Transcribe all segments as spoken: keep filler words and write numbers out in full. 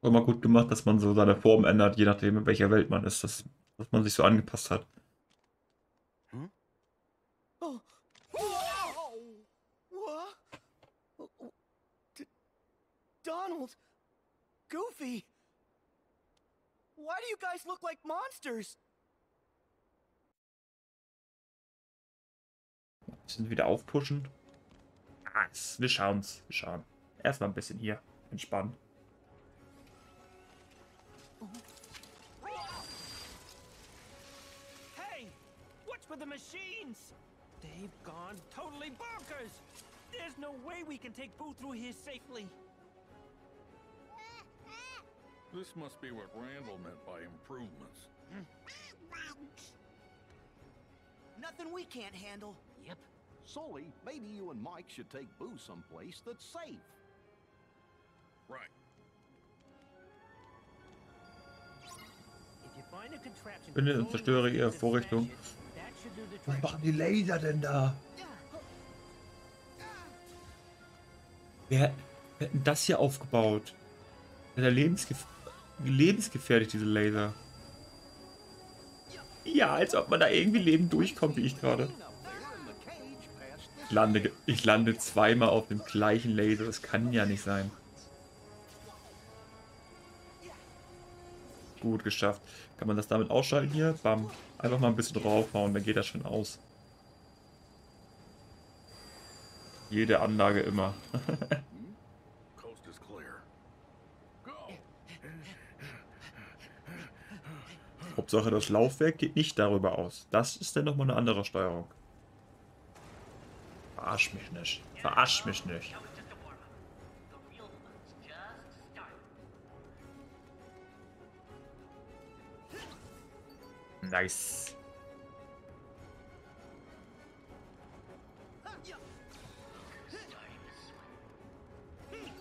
War mal gut gemacht, dass man so seine Form ändert, je nachdem, in welcher Welt man ist, dass, dass man sich so angepasst hat. Hm? Oh. Whoa! What? Oh, oh, D Donald! Goofy! Why do you guys look like monsters? Bisschen wieder aufpushen. Ah, es- wir schauen's. Wir schauen. Erstmal ein bisschen hier. Entspannen. Hey, what's with the machines? They've gone totally bonkers. There's no way we can take Boo through here safely. This must be what Randall meant by improvements. Nothing we can't handle. Yep. Sully, maybe you and Mike should take Boo someplace that's safe. Right. If you find a contraption Finde und zerstöre ihre Vorrichtung. that should do the Was trick. machen die Laser denn da? Wer, wer hat denn das hier aufgebaut? Der lebensgef lebensgefährlich, diese Laser. Ja, als ob man da irgendwie lebend durchkommt, wie ich gerade. Ich lande, ich lande zweimal auf dem gleichen Laser. Das kann ja nicht sein. Gut geschafft. Kann man das damit ausschalten hier? Bam. Einfach mal ein bisschen draufhauen, dann geht das schon aus. Jede Anlage immer. Coast is clear. Go! Hauptsache das Laufwerk geht nicht darüber aus. Das ist dann nochmal eine andere Steuerung. Verarsch mich nicht. Verarsch mich nicht. That was just a warm-up. The real fun's just starting. Nice. Starting to sweat.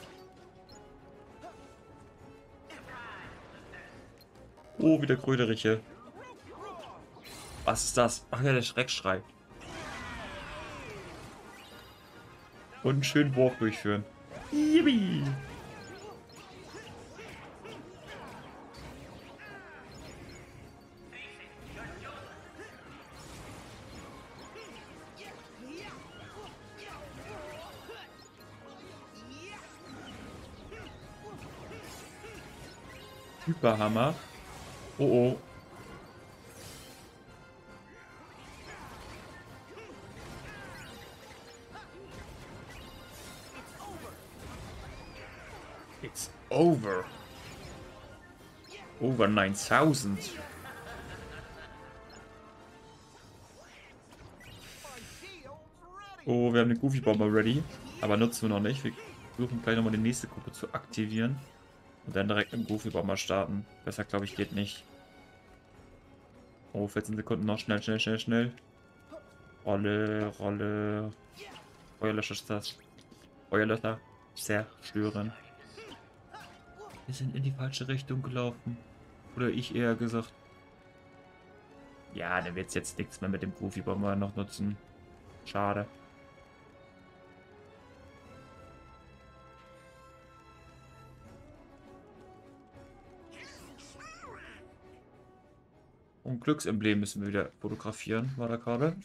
Oh, wieder Kröderiche. Was ist das? Ach ja, der Schreckschrei. Und einen schönen Wurf durchführen. Yippie! Hyperhammer. Oh oh. It's over. Over nine thousand. Oh, wir haben eine Goofy Bomber ready. Aber nutzen wir noch nicht. Wir versuchen gleich nochmal die nächste Gruppe zu aktivieren. Und dann direkt mit dem Goofy Bomber starten. Besser, glaube ich, geht nicht. Oh, vierzehn Sekunden noch. Schnell, schnell, schnell, schnell. Rolle, Rolle. Feuerlöscher ist das. Feuerlöscher. Sehr störend. Wir sind in die falsche Richtung gelaufen. Oder ich eher gesagt. Ja, dann wird es jetzt nichts mehr mit dem Goofy Bomber noch nutzen. Schade. Und Glücksemblem müssen wir wieder fotografieren, war da gerade.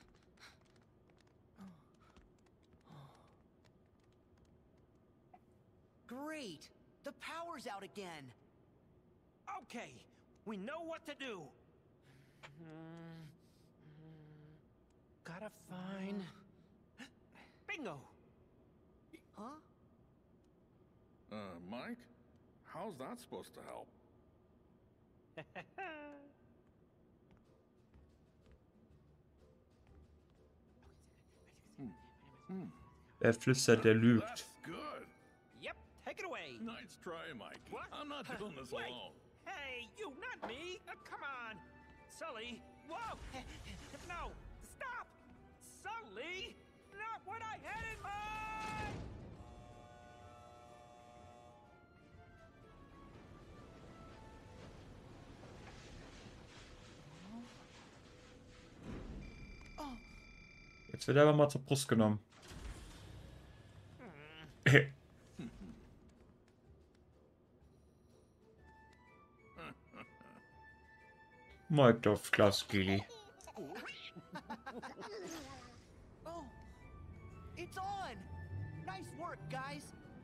Great! The power's out again. Okay, we know what to do. Hmm, Gotta find. Bingo! Huh? Uh, Mike? How's that supposed to help? Wer flüstert, der lügt. That's good. Yep, take it away. Nice try, Mike. What? I'm not doing this Wait. alone. Hey, you, not me. Uh, come on. Sully. Whoa. No, stop. Sully. Not what I had in mind. Jetzt wird er aber mal zur Brust genommen. Mike Dorf, Klaus Gili. Oh, it's on. Nice work, guys.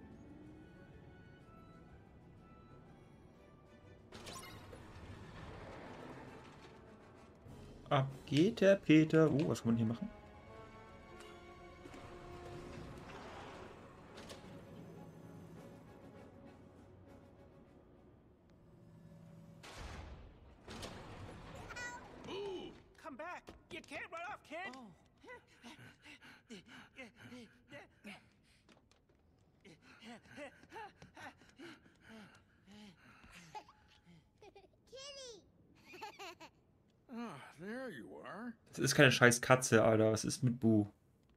Ab geht der Peter. Oh, was kann man hier machen? Come back. You can't run off, kid. Oh. Ah, there you are. Das ist keine scheiß Katze, Alter. Was ist mit Bu?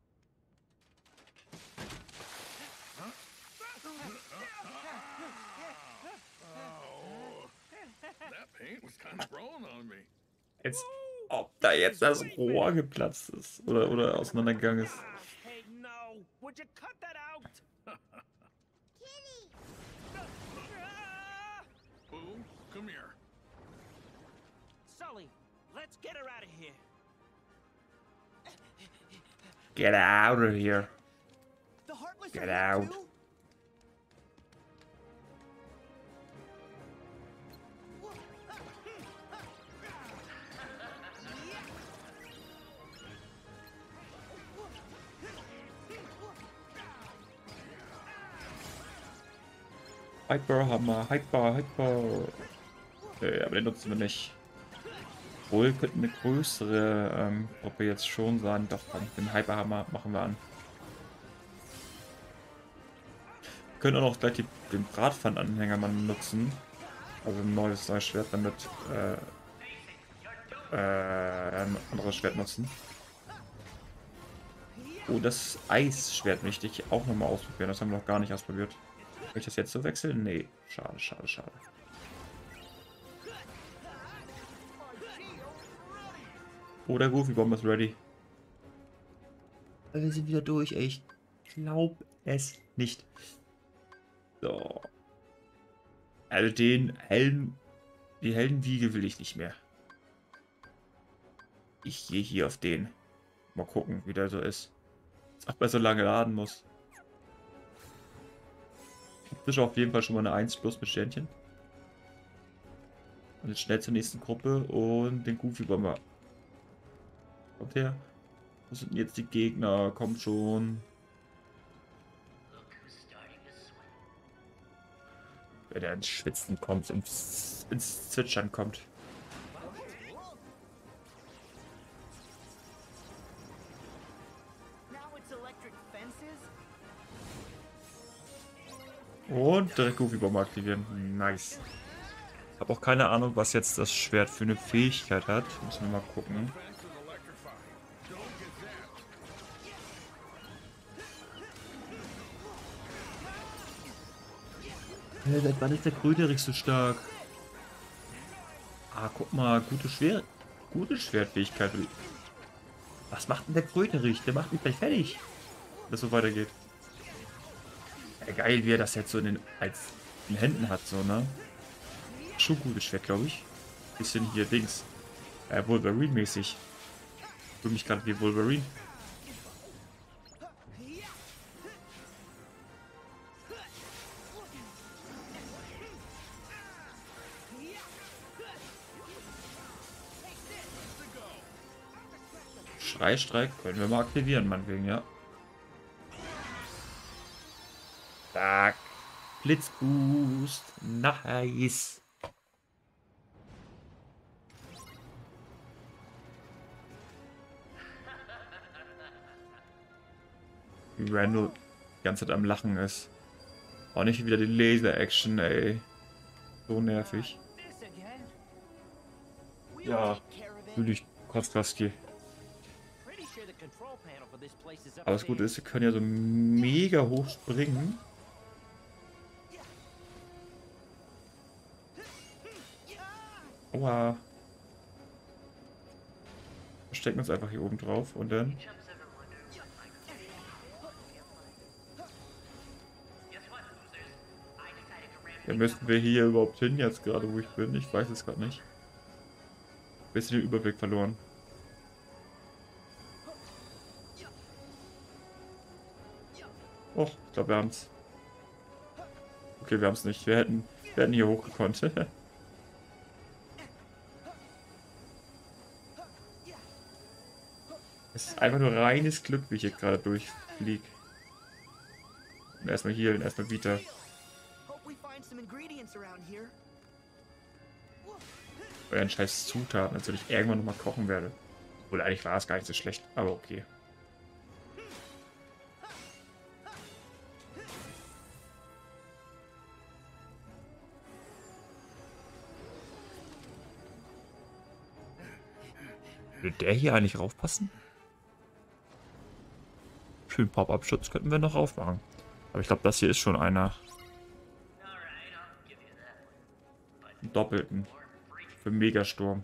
Oh, that paint was kind of growing on me. Jetzt, ob da jetzt das Rohr geplatzt ist oder, oder auseinandergegangen ist. Ah, hey, no. Would you cut that out? Ah! Boo, come here. Sully, let's get her out of here. Get out of here. The Heartless Get are here out. too? Hyperhammer, Hyper, Hyper. Okay, aber den nutzen wir nicht. Wohl könnte eine größere ähm, Gruppe jetzt schon sein. Doch, dann den Hyperhammer machen wir an. Wir können auch noch gleich die, den Bratpfannenanhänger mal nutzen. Also ein neues, neues Schwert, damit äh, äh, ein anderes Schwert nutzen. Oh, das Eisschwert möchte ich auch nochmal ausprobieren. Das haben wir noch gar nicht ausprobiert. Kann ich das jetzt so wechseln? Nee. Schade, schade, schade. Oh, der Goofy-Bomb ist ready. Wir sind wieder durch, ey. Ich glaub es nicht. So. Also den Helden, die Heldenwiege will ich nicht mehr. Ich gehe hier auf den. Mal gucken, wie der so ist. Ob er so lange laden muss. Das ist auf jeden Fall schon mal eine eins plus mit Sternchen. Und jetzt schnell zur nächsten Gruppe und den Goofy-Bomber. Kommt her. Wo sind denn jetzt die Gegner? Kommt schon. Wer der ins Schwitzen kommt, ins, ins Zwitschern kommt. Now it's electric fences? Und direkt Goofy-Bomber aktivieren. Nice. Ich habe auch keine Ahnung, was jetzt das Schwert für eine Fähigkeit hat. Müssen wir mal gucken. Fence is electrified. Don't get that. Ja, seit wann ist der Kröterich so stark? Ah, guck mal, gute Schwer gute Schwertfähigkeit. Was macht denn der Kröterich? Der macht mich gleich fertig. Wenn das so weitergeht. Ja, geil, wie er das jetzt so in den, als in den Händen hat, so, ne? Schon gutes Schwert, glaube ich. Bisschen hier Dings. Äh, Wolverine-mäßig. Ich fühle mich gerade wie Wolverine. Schreistreik können wir mal aktivieren, meinetwegen, ja. Zack. Blitzboost. Nice. Wie Randall die ganze Zeit am Lachen ist. Auch nicht wieder die Laser-Action, ey. So nervig. This again? We'll Ja, take care of it. natürlich Kotzkaski. Pretty sure the control panel for this place is up Aber das Gute there. ist, sie können ja so mega hoch springen. Oha. Verstecken uns einfach hier oben drauf und dann. Chumps ever wonder what my Guess what, losers? I decided to ramp Ja, things müssten up. wir hier überhaupt hin jetzt gerade, wo ich bin? Ich weiß es gerade nicht. Bisschen den Überblick verloren. Oh, ich glaube, wir haben es. Okay, wir haben es nicht. Wir hätten, wir hätten hier hochgekonnt. Es ist einfach nur reines Glück, wie ich hier gerade durchfliege. Und erstmal hier und erstmal wieder. Hope we find some ingredients around here. Euren scheiß Zutaten, als würde ich irgendwann nochmal kochen werde. Obwohl, eigentlich war es gar nicht so schlecht, aber okay. Würde der hier eigentlich raufpassen? Schön Pop-Up-Schutz könnten wir noch aufmachen. Aber ich glaube, das hier ist schon einer. Alright, I'll give you that one. But Einen doppelten. more free. Für Megasturm.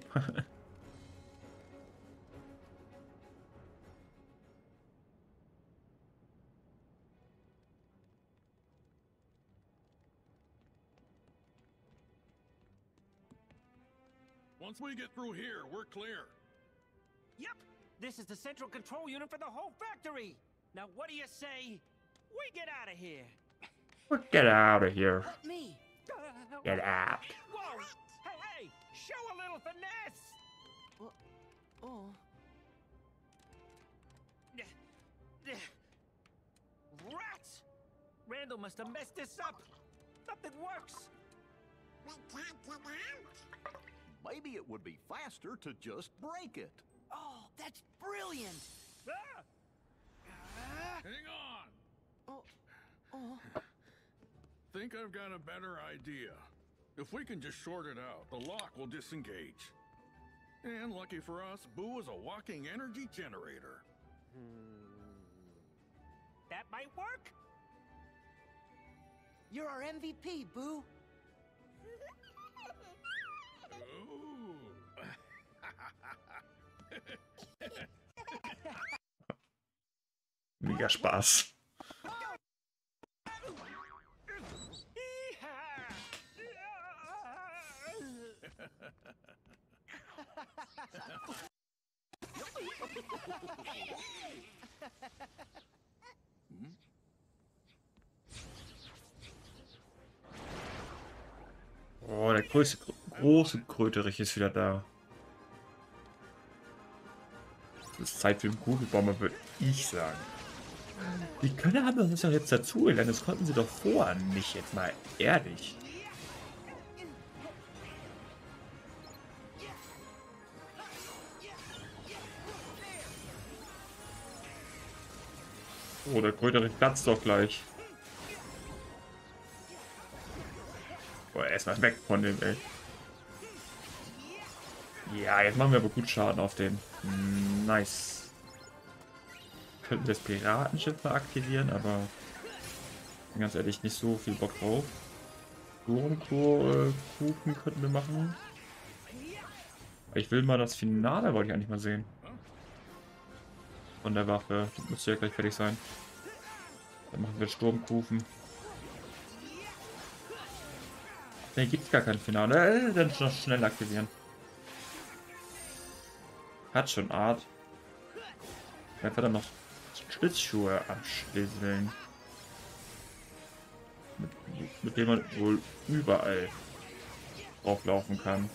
Once we get through here, we're clear. Yep, this is the central control unit for the whole factory. Now, what do you say? We get out of here. Get out of here. Let me. Get out. Whoa! Hey, hey! Show a little finesse! Oh. Rats! Randall must have messed this up. Nothing works. Maybe it would be faster to just break it. Oh, that's brilliant. Ah! Ah! Hang on! Oh. Oh. Think I've got a better idea. If we can just short it out, the lock will disengage. And lucky for us, Boo is a walking energy generator. That might work. You're our M V P, Boo. Ooh. Mega Spaß. Oh, der größte, große Kröterich ist wieder da. Es ist Zeit für den Kugelbomber, würde ich sagen. Die können haben uns ja jetzt dazu gelernt. Das konnten sie doch vorher nicht, jetzt mal ehrlich. Oh, der Kröterich platzt doch gleich. Boah, erstmal weg von dem, ey. Ja, jetzt machen wir aber gut Schaden auf den. Nice. Könnten wir das Piratenschiff mal aktivieren, aber ganz ehrlich nicht so viel Bock drauf. Sturmkuchen könnten wir machen. Ich will mal das Finale, wollte ich eigentlich mal sehen. Von der Waffe. Das müsste ja gleich fertig sein. Dann machen wir Sturmkufen. Ne, gibt's gar kein Finale. Äh, dann noch schnell aktivieren. Hat schon Art. Einfach dann noch Schlittschuhe abschließen. Mit, mit dem man wohl überall drauflaufen kann.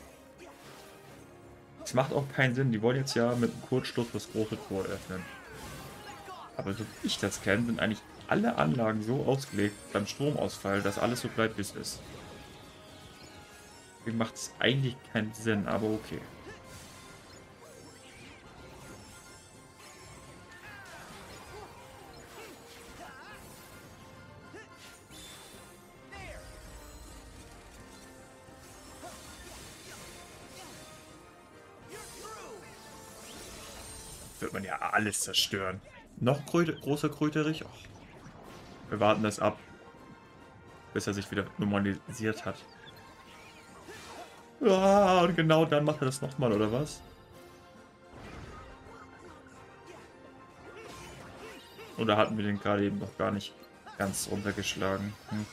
Es macht auch keinen Sinn. Die wollen jetzt ja mit einem Kurzschluss das große Tor öffnen. Aber so wie ich das kenne, sind eigentlich alle Anlagen so ausgelegt beim Stromausfall, dass alles so bleibt, wie es ist. Deswegen macht es eigentlich keinen Sinn, aber okay. Wird man ja alles zerstören. Noch Kröte, großer Kröterich? Och. Wir warten das ab, bis er sich wieder normalisiert hat. Ah, und genau dann macht er das nochmal, oder was? Oder hatten wir den gerade eben noch gar nicht ganz runtergeschlagen? Hm.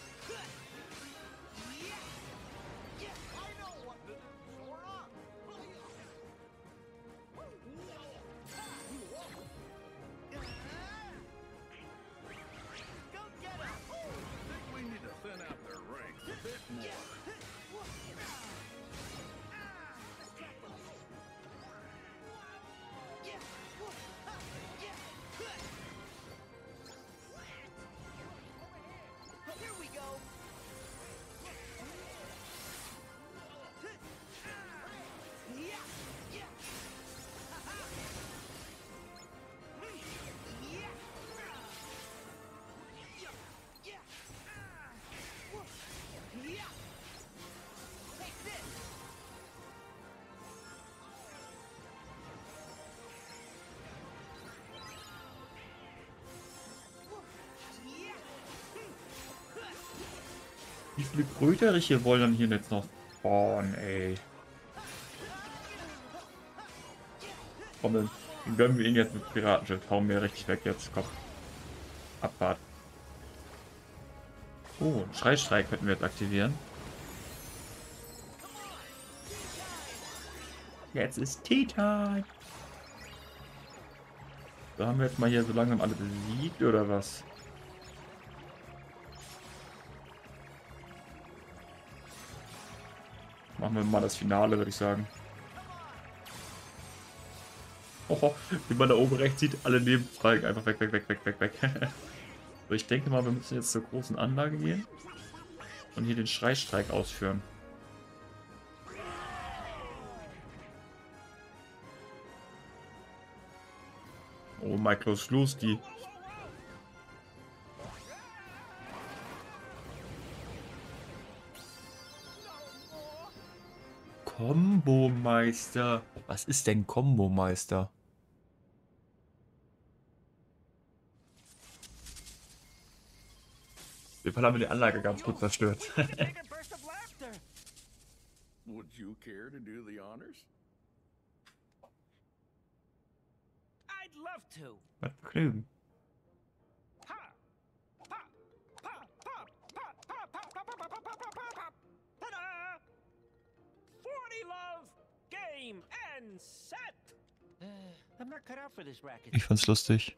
Wie viele Brüteriche wollen dann hier jetzt noch spawnen, ey? Komm, dann gönnen wir ihn jetzt mit Piratenschiff. Hauen wir richtig weg jetzt. Komm. Abfahrt. Oh, einen Schreistreik könnten wir jetzt aktivieren. Jetzt ist Tea-Time. Da haben wir jetzt mal hier so langsam alle besiegt, oder was? Machen wir mal das Finale, würde ich sagen. Oh, wie man da oben rechts sieht, alle Nebenzweigen einfach weg, weg, weg, weg, weg, weg. So, ich denke mal, wir müssen jetzt zur großen Anlage gehen und hier den Schreistreik ausführen. Oh, Michael Sluski. Kombomeister. Was ist denn Kombomeister? Wir haben die Anlage ganz gut zerstört. Take a burst of laughter. Would you care to do the honors? I'd love to. Was Vergnügen. Ha! Pa! Pa! Pa! Pa! Pa! Pa! Pa! Pa! Pa! Pa! Pa! Pa! Pa! Ta-da! forty love, game and set. I'm not cut out for this racket. Ich fand's lustig.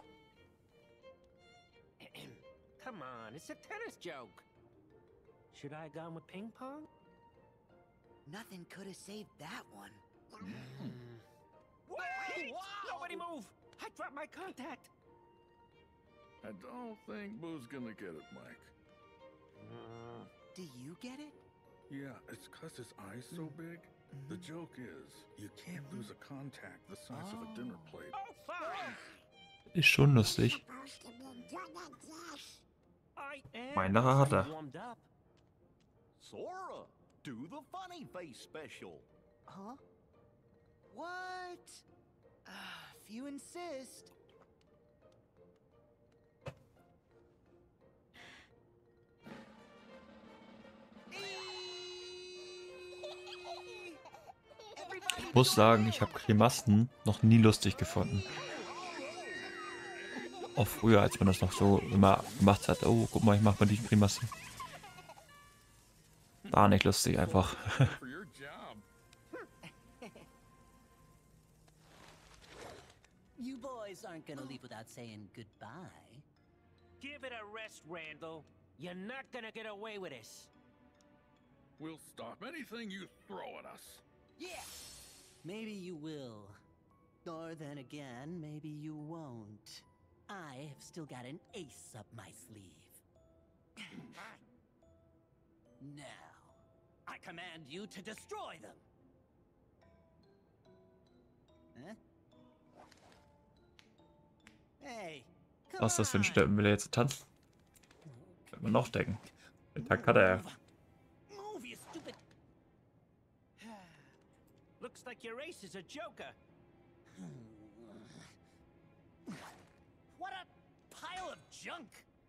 Come on, it's a tennis joke. Should I have gone with ping pong? Nothing could have saved that one. Wait! Nobody move! I dropped my contact. I don't think Boo's gonna get it, Mike. Do you get it? Yeah, it's cause his eye's so big. The joke is, you can't lose a contact the size of a dinner plate. Oh, fine. Ist schon lustig. I am Meiner hat er. warmed up. Sora, do the funny face special. Huh? What? Ah, if you insist. Ich muss sagen, ich habe Grimassen noch nie lustig gefunden. Auch früher, als man das noch so immer gemacht hat. Oh, guck mal, ich mach mal die Grimasse. War nicht lustig einfach. For your job. You boys aren't gonna leave without saying goodbye. Give it a rest, Randall. You're not gonna get away with this. We'll stop anything you throw at us. Yeah! Maybe you will. Or then again, maybe you won't. I have still got an ace up my sleeve. Now, I command you to destroy them. Huh? Hey, come Was ist das für ein on. Stöppen? Will er jetzt tanzen? Kann man noch denken. Den Tag hat er ja. Move, you stupid. Looks like your ace is a joker. What a pile of junk!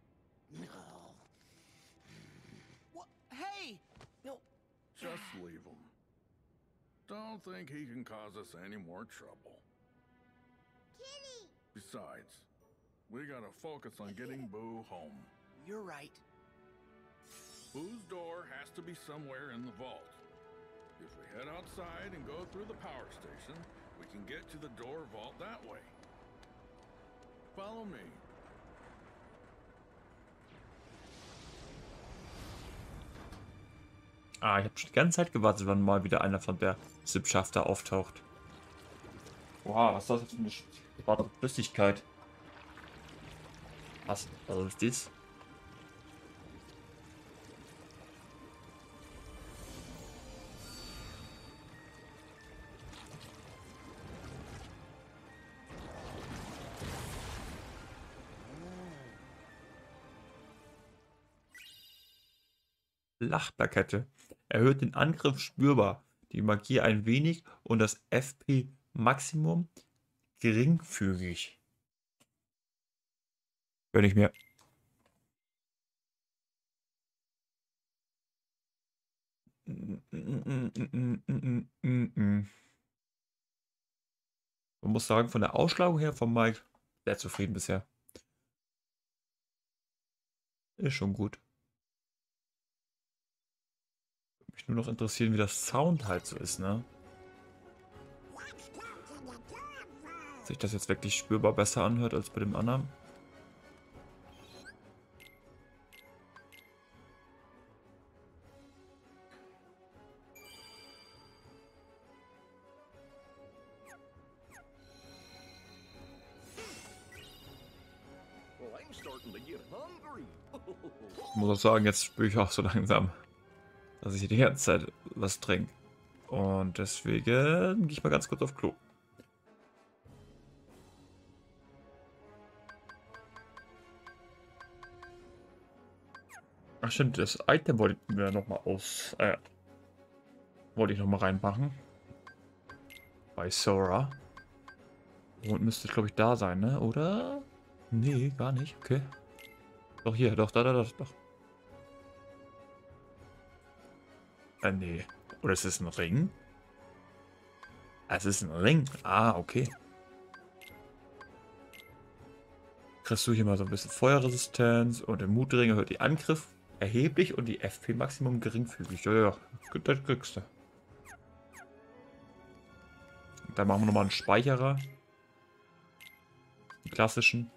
What? Hey! No. Just leave him. Don't think he can cause us any more trouble. Kitty! Besides, we gotta focus on getting Boo home. You're right. Boo's door has to be somewhere in the vault. If we head outside and go through the power station, we can get to the door vault that way. Follow me. Ah, ich habe schon die ganze Zeit gewartet, wann mal wieder einer von der Sippschaft da auftaucht. Wow, was ist das jetzt für eine schwarze Flüssigkeit? Was? Was ist das? Lachplakette. Erhöht den Angriff spürbar, die Magie ein wenig und das F P-Maximum geringfügig. Gönn ich mir. Man muss sagen, von der Ausschlagung her von Mike sehr zufrieden bisher. Ist schon gut. Würde mich nur noch interessieren, wie das Sound halt so ist, ne? Sich das jetzt wirklich spürbar besser anhört als bei dem anderen. Well, I'm starting to get hungry. Ich muss auch sagen, jetzt spüre ich auch so langsam, dass ich hier die ganze Zeit was trinke. Und deswegen gehe ich mal ganz kurz auf Klo. Ach stimmt, das Item wollte ich mir nochmal aus... Äh, wollte ich nochmal reinmachen. Bei Sora. Und müsste, glaube ich, da sein, ne? Oder? Nee, gar nicht. Okay. Doch, hier. Doch, da, da, da, doch. Äh, nee. Oder ist es ein Ring? Es ist ein Ring. Ah, okay. Kriegst du hier mal so ein bisschen Feuerresistenz und im Mutring erhöht die Angriff erheblich und die F P-Maximum geringfügig. Ja, ja, das kriegst du. Dann machen wir nochmal einen Speicherer. Die klassischen.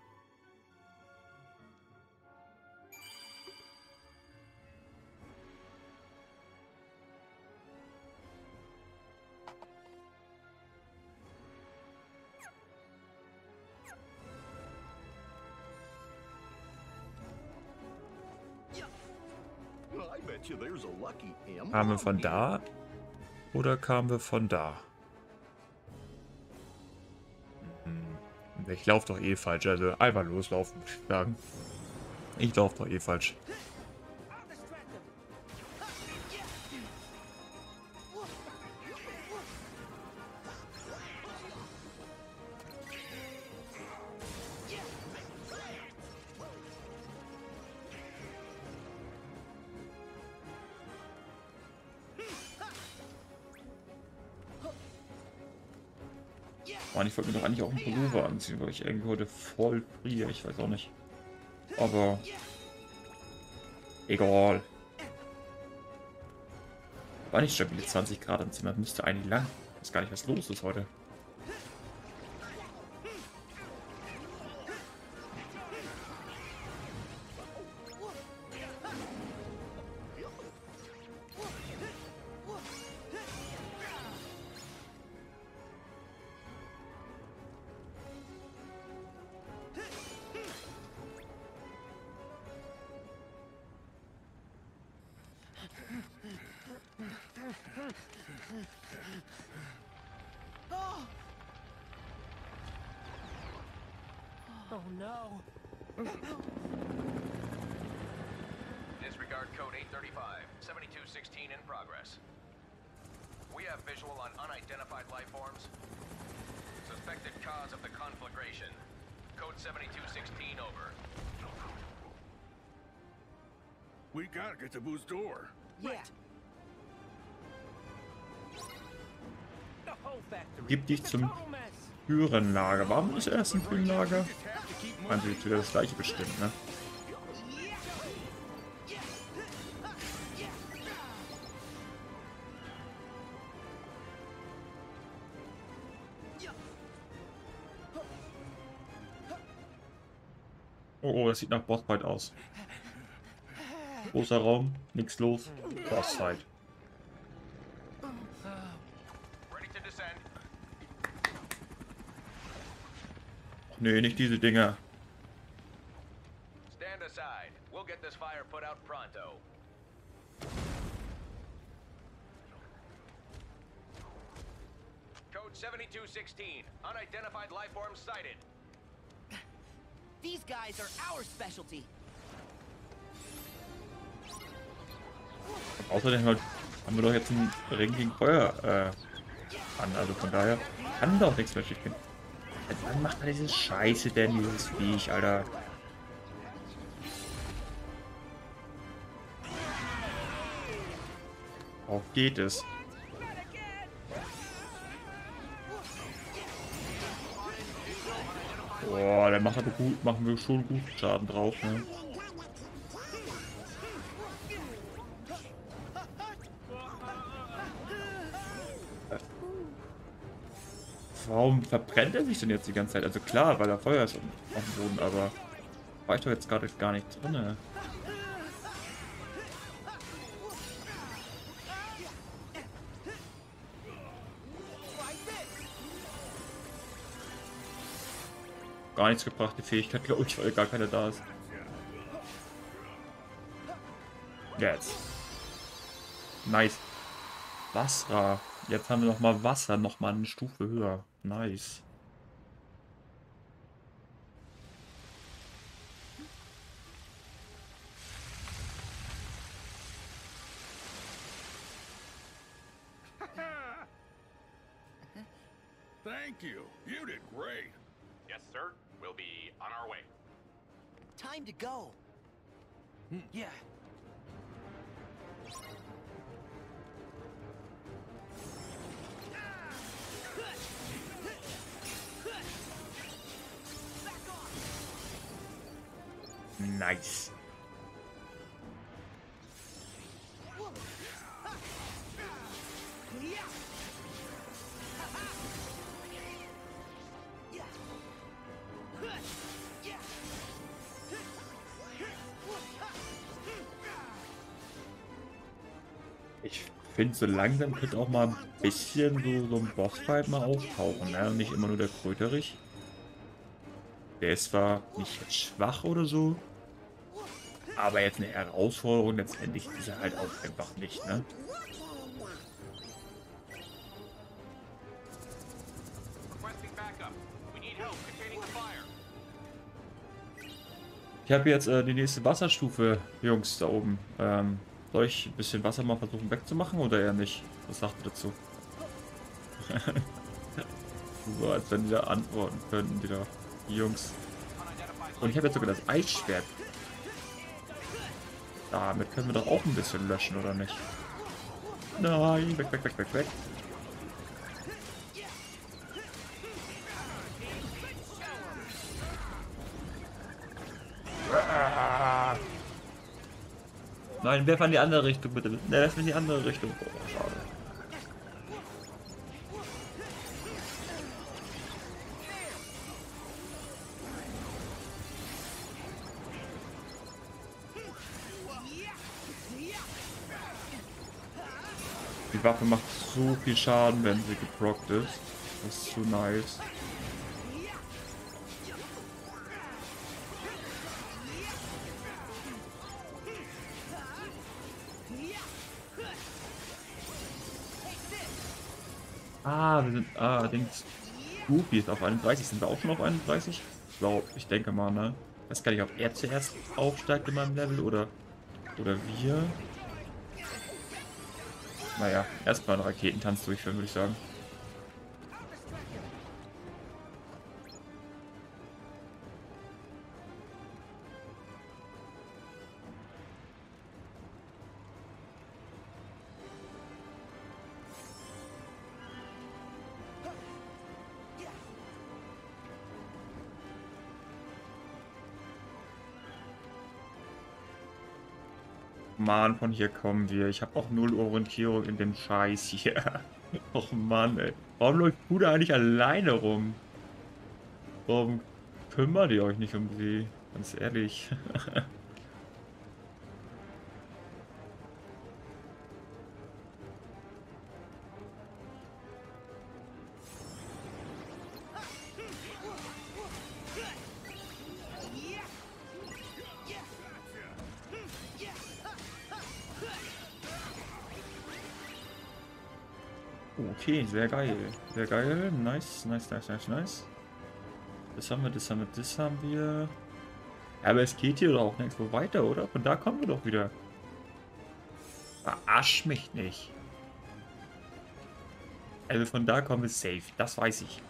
I bet you there's a lucky M. Kamen wir von da oder kamen wir von da? Hm. Ich laufe doch eh falsch, also einfach loslaufen, würde ich sagen. Ich laufe doch eh falsch. Mann, ich wollte mir doch eigentlich auch einen Pullover anziehen, weil ich irgendwie heute voll friere. Ich weiß auch nicht. Aber egal. War nicht stabile zwanzig Grad im Zimmer. Müsste eigentlich lang. Ich weiß gar nicht, was los ist heute. Oh no. Disregard code eight thirty-five, seventy-two sixteen in progress. We have visual on unidentified life forms. Suspected cause of the conflagration. Code seventy-two sixteen over. We gotta get to Boo's door. Yeah. The whole factory. Gib dich It's a zum total mess. Kührenlager. Warum ist erst ein Kühlenlager? Man wird wieder das gleiche bestimmt, ne? Oh, oh, das sieht nach Bossfight aus. Großer Raum, nichts los. Bossfight. Ready to descend. Nee, nicht diese Dinger. Stand aside. We'll get this fire put out pronto. Code seventy-two sixteen. Unidentified life forms sighted. These guys are our specialty. Außerdem haben wir doch jetzt einen Ring gegen Feuer äh, an. Also von daher kann doch nichts mehr schief gehen. Wann macht er diese Scheiße denn, dieses Viech, Alter? Auch geht es. Boah, der macht aber gut, machen wir schon gut Schaden drauf, ne? Warum verbrennt er sich denn jetzt die ganze Zeit? Also klar, weil er Feuer ist auf dem Boden, aber war ich doch jetzt gerade gar nicht drin. Gar nichts gebracht, die Fähigkeit, glaube ich, weil gar keiner da ist. Jetzt. Nice. Wasser. Jetzt haben wir noch mal Wasser, noch mal eine Stufe höher. Nice. Thank you. You did great. Yes, sir. We'll be on our way. Time to go. Yeah. Nice. Ich finde, so langsam könnte auch mal ein bisschen so, so ein Bossfight mal auftauchen, ne? Nicht immer nur der Kröterich. Der ist zwar nicht jetzt schwach oder so, aber jetzt eine Herausforderung letztendlich ist er halt auch einfach nicht, ne? Requesting backup. We need help containing the fire. Ich habe jetzt äh, die nächste Wasserstufe, Jungs, da oben. Ähm, soll ich ein bisschen Wasser mal versuchen wegzumachen oder eher nicht? Was sagt ihr dazu? So, als wenn die da antworten könnten, die da, die Jungs. Und ich habe jetzt sogar das Eisschwert. Damit können wir doch auch ein bisschen löschen, oder nicht? Nein, weg, weg, weg, weg, weg. Nein, werf in die andere Richtung, bitte. Ne, lass mich in die andere Richtung. Oh, schade. Die Waffe macht so viel Schaden, wenn sie geprockt ist. Das ist so nice. Ah, wir sind. Ah, den Goofy ist auf einunddreißig. Sind wir auch schon auf einunddreißig? Ich glaube, ich denke mal, ne? Ich weiß gar nicht, ob er zuerst aufsteigt in meinem Level oder. Oder wir. Naja, erstmal einen Raketentanz durchführen, würde ich sagen. Mann, von hier kommen wir. Ich habe auch null Orientierung in dem Scheiß hier. Och Mann, ey. Warum läuft Bruder eigentlich alleine rum? Warum kümmert ihr euch nicht um sie? Ganz ehrlich. Okay, sehr geil. Sehr geil. Nice, nice, nice, nice, nice. Das haben wir, das haben wir, das haben wir. Aber es geht hier doch auch nirgendwo weiter, oder? Von da kommen wir doch wieder. Verarsch mich nicht. Also von da kommen wir safe. Das weiß ich.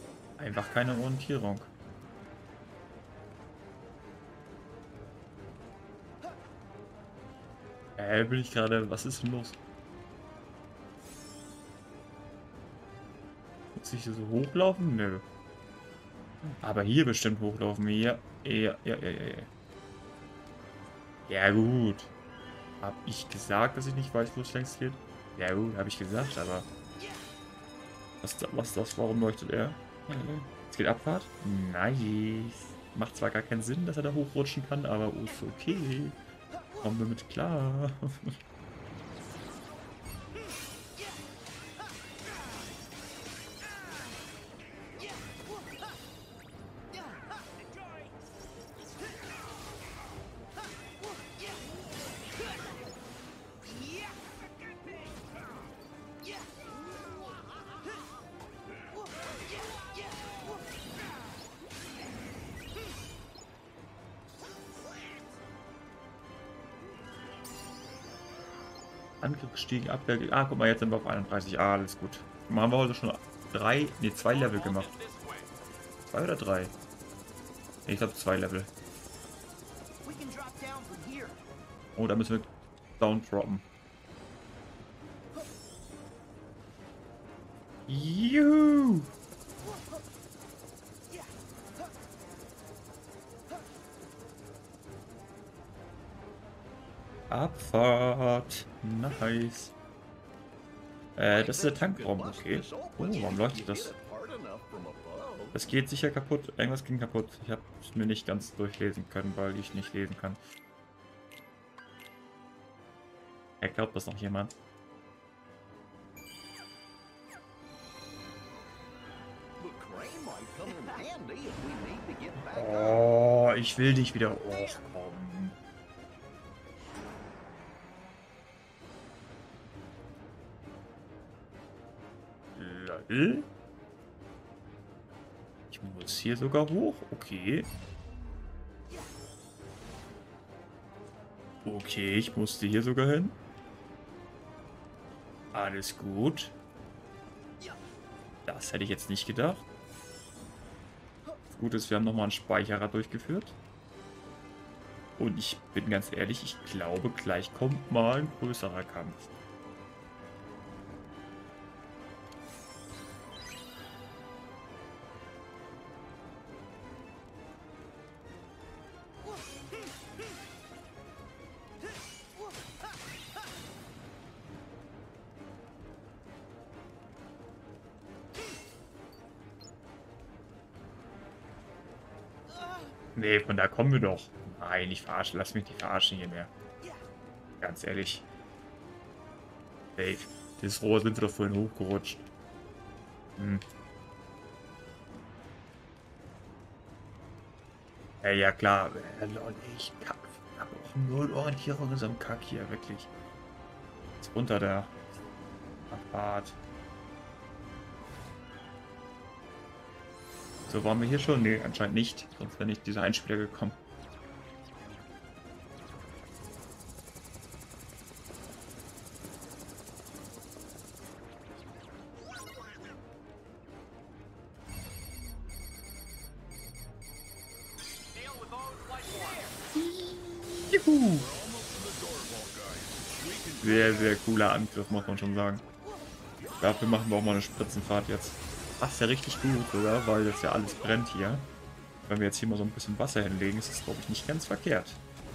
Einfach keine Orientierung. Äh, bin ich gerade. Was ist denn los? Muss ich hier so hochlaufen? Nö. Aber hier bestimmt hochlaufen. Ja, ja, ja, ja, ja. Ja, gut. Hab ich gesagt, dass ich nicht weiß, wo es längst geht? Ja, gut, habe ich gesagt, aber. Was, was das? Warum leuchtet er? Es geht Abfahrt? Nice. Macht zwar gar keinen Sinn, dass er da hochrutschen kann, aber ist okay. Kommen wir mit klar. Angriff gestiegen, Abwehr. Ah, guck mal, jetzt sind wir auf einunddreißig. Ah, alles gut. Mal haben wir heute schon drei, ne, zwei Level gemacht. Zwei oder drei? Ich glaube zwei Level. Oh, da müssen wir down droppen. Juhu! Abfahrt. Nice. Äh, das ist der Tankraum, okay. Oh, warum leuchtet das? Das geht sicher kaputt. Irgendwas ging kaputt. Ich habe es mir nicht ganz durchlesen können, weil ich nicht lesen kann. Er glaubt das noch jemand? Oh, ich will dich wieder. Oh, komm. Lol. Ich muss hier sogar hoch. Okay. Okay, ich musste hier sogar hin. Alles gut. Das hätte ich jetzt nicht gedacht. Gut ist, wir haben nochmal einen Speicherer durchgeführt. Und ich bin ganz ehrlich, ich glaube, gleich kommt mal ein größerer Kampf. Nee, von da kommen wir doch. Nein, ich verarsche. Lass mich nicht verarschen hier mehr. Ganz ehrlich. Dave, das Rohr sind wir doch vorhin hochgerutscht. Hm. Ja, ja klar. Ich habe auch null Orientierung in so einem Kack hier, wirklich. Jetzt runter da. Abfahrt. So, waren wir hier schon? Nee, anscheinend nicht. Sonst wäre nicht dieser Einspieler gekommen. Juhu! Sehr, sehr cooler Angriff, muss man schon sagen. Dafür machen wir auch mal eine Spritzenfahrt jetzt. Passt ja richtig gut, oder? Weil jetzt ja alles brennt hier. Wenn wir jetzt hier mal so ein bisschen Wasser hinlegen, ist das, glaube ich, nicht ganz verkehrt.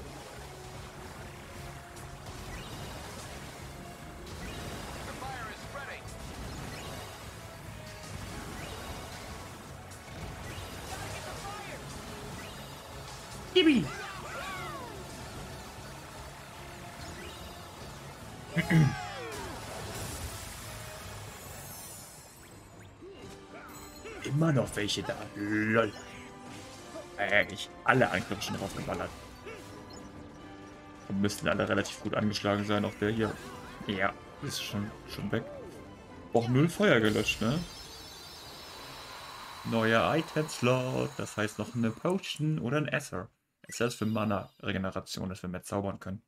Gibi! Immer noch welche da. Lol. Eigentlich alle Angriffe schon draufgeballert. Und müssten alle relativ gut angeschlagen sein. Auch der hier. Ja, ist schon, schon weg. Auch null Feuer gelöscht, ne? Neuer Item-Slot. Das heißt noch eine Potion oder ein Ether. Ether ist für Mana-Regeneration, dass wir mehr zaubern können.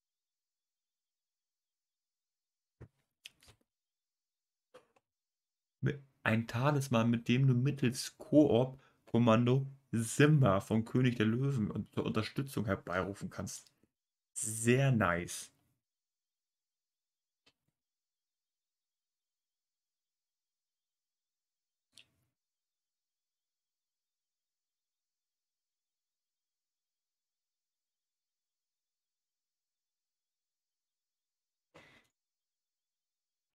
Ein Talisman, mit dem du mittels Koop-Kommando Simba vom König der Löwen unter Unterstützung herbeirufen kannst. Sehr nice.